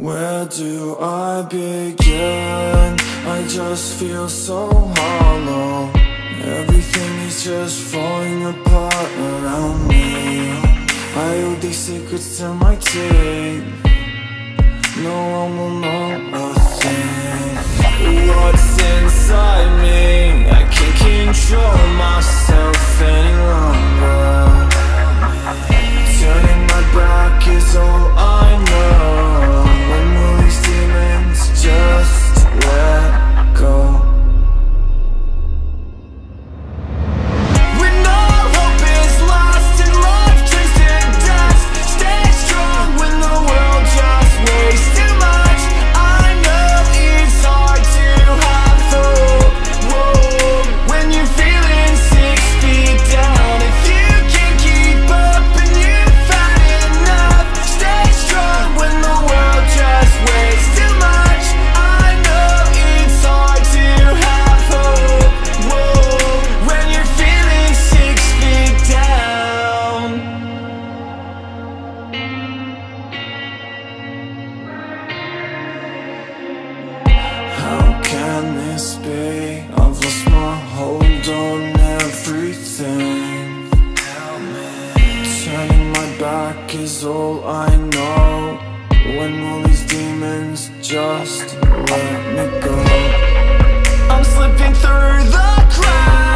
Where do I begin? I just feel so hollow. Everything is just falling apart around me. I hold these secrets to my team. No one will know a thing. What's inside me? I can't control myself any longer. Turning my back is all I know. When will these demons just let go? I've lost my hold on everything. Turning my back is all I know. When will these demons just let me go? I'm slipping through the cracks.